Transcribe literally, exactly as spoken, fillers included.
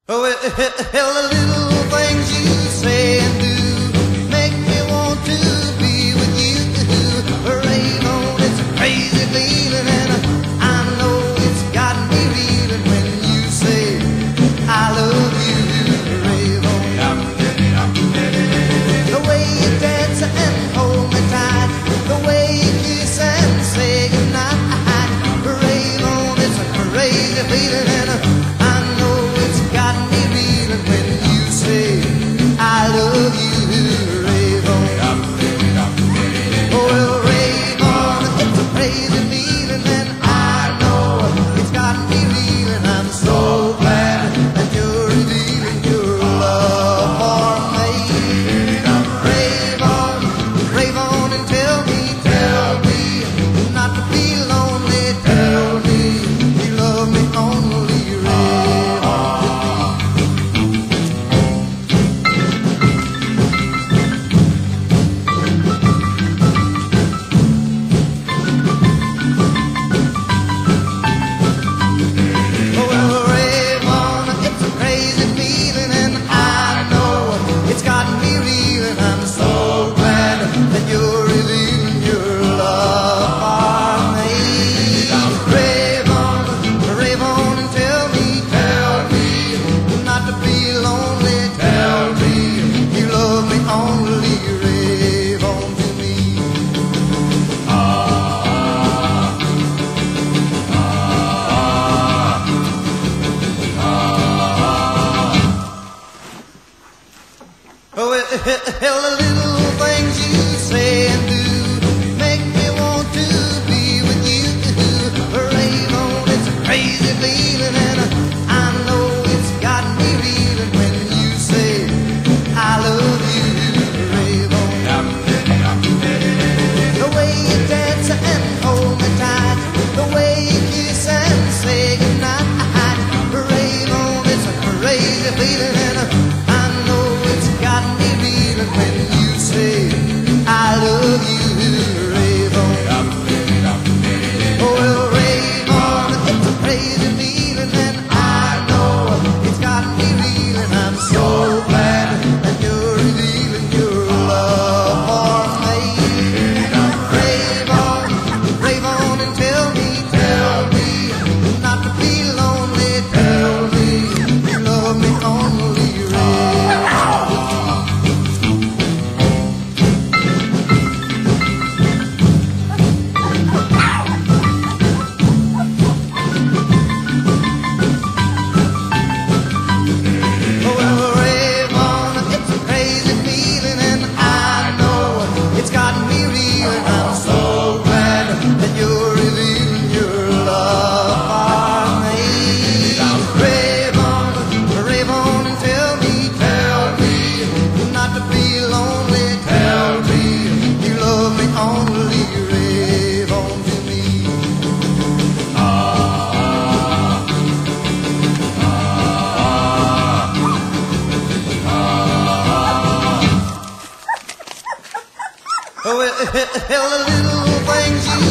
Oh, well, the little things you say and do make me want to be with you. Rave on, it's a crazy feeling, and I know it's got me reeling when you say I love you. Rave on. The way you dance and hold me tight, the way you kiss and say goodnight. Rave on, it's a crazy feeling, and I know it's got me reeling when you say I love you. Rave on. Oh, well, rave on, it's a crazy feeling, and I know it's got me reeling. I'm so glad that you're revealing your love for me. Rave on, rave on and tell me, tell me not to be lonely. Tell me you love me only. Rave on to me. Oh, well, rave on, it's a crazy feeling, and I know it's got me reeling. I'm so glad that you're revealing your love for me. Rave on, rave on and tell me, tell me not to be lonely. Tell me you love me only. Rave on to me. Oh, well, the little things you say and do make me want to be with you. Rave on, it's a crazy feeling, and I know it's got me reeling when you say I love you. Rave on. The way you dance and hold me tight, the way you kiss and say goodnight. Rave on, it's a crazy feeling, and I know it's got me reeling when you say I love you. Rave on. Oh, well, rave on, it's a crazy feeling, and I know it's got me reeling. I'm so glad that you're revealing your love for me. Rave on, rave on and tell me, tell me not to be lonely. Tell me you love me only. Rave on. Oh, well, rave on, it's a crazy feeling, and I know it's got me reeling. I'm so glad that you're revealing your love for me. Rave on, rave on and tell me, tell me not to be lonely. Tell me you love me only. Rave on to me. Oh, well, the little things you